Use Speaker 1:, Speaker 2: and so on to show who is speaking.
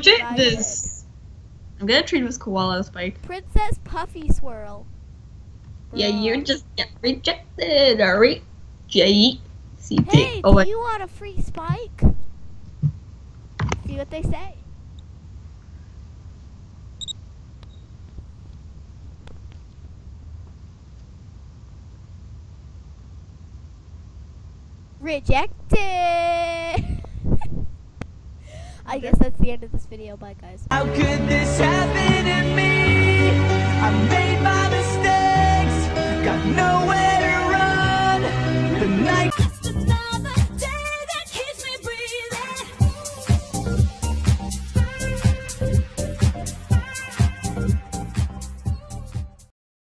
Speaker 1: Reject
Speaker 2: my
Speaker 1: this. I'm gonna trade with Koala Spike.
Speaker 2: Princess Puffy Swirl.
Speaker 1: Yeah,
Speaker 2: Bruh.
Speaker 1: you just get rejected. Alright. J. C.
Speaker 2: Hey,
Speaker 1: Oh,
Speaker 2: do you want a free spike? See what they say. Rejected. I guess that's the end of this video. Bye, guys.
Speaker 3: How could this happen to me? I made my mistake.